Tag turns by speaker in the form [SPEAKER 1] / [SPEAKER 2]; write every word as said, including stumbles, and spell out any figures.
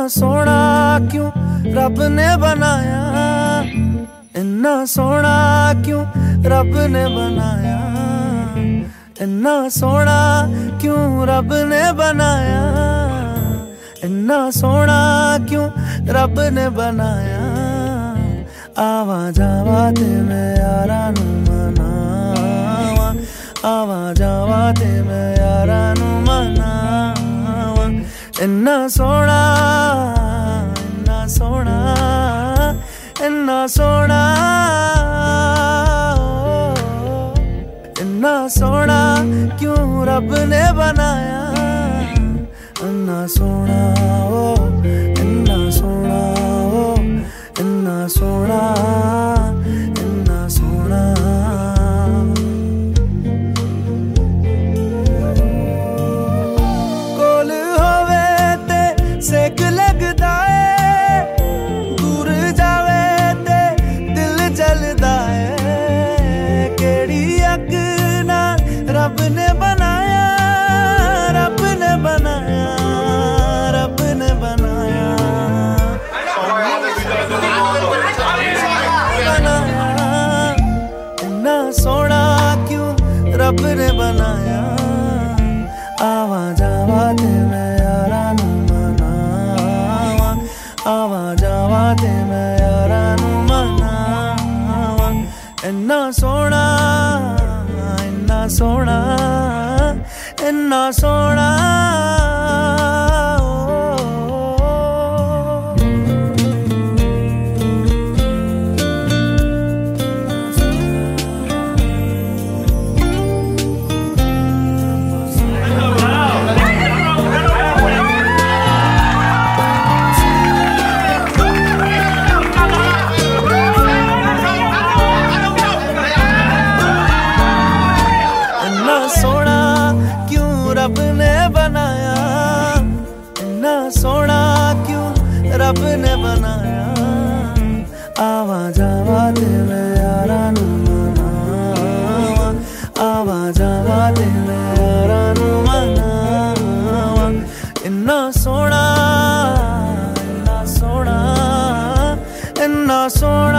[SPEAKER 1] सोना क्यों रब ने बनाया, इन्ना सोना क्यों रब ने बनाया, इन्ना सोना क्यों रब ने बनाया, इन्ना सोना क्यों रब ने बनाया। आवा जावा ते मैं यारा नू मनावा, आवा जावा ते मैं यारा नू मनावा। इन्ना सोना इन्ना सोना इन्ना सोना इन्ना सोना क्यों रब ने बनाया, इन्ना सोना ओ इन्ना सोना ओ इन्ना सोना इन्ना सोना। कोल होवे ते सेक लगदा है, दूर जावे ते दिल जलदा है। केड़ी अग ना रब ने बनाया, रब ने बनाया, रब ने बनाया, बनाया। इन्ना सोना क्यों रब ने बनाया। आवा जावा ते मैं यारा नू मनावा, आवा जावा ते मैं यारा नू मनावा। इन्ना सोना इन्ना सोना इन्ना सोना। सोना क्यों रब ने बनाया, इन्ना सोना क्यों रब ने बनाया। आवा जावा ते मैं यारा नू मनावा, आवा जावा ते मैं यारा नू मनावा। इन्ना सोना इन्ना सोना इन्ना सोना।